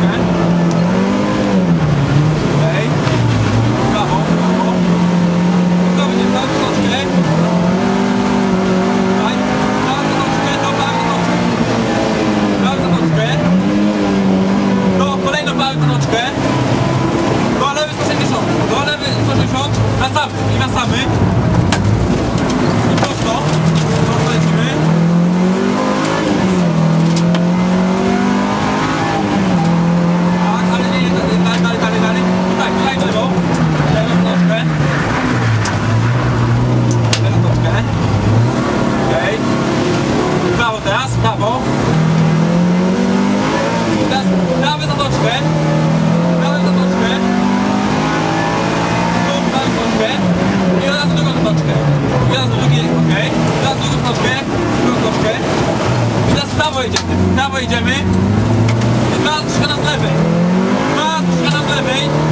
Okej. Prawo, prawo. To będzie prawo troszkę. Daj. Prawo troszkę, to prawo troszkę. Prawo troszkę. To kolejną prawo troszkę. Do lewy 180. Do lewy 180. Wracamy i wracamy. I prosto. Prosto lecimy. Dalej. Tak, tutaj w lewo. Lewą troszkę. Lewą troszkę. Okej. Prawo teraz, prawo. Teraz prawy zatoczkę. Prawy zatoczkę. Tu prawy zatoczkę. I od razu drugą zatoczkę. I od razu drugi, okej. Teraz drugą zatoczkę. Drugą zatoczkę. I teraz w prawo jedziemy. W prawo jedziemy. I teraz troszkę na lewej. Teraz troszkę na lewej.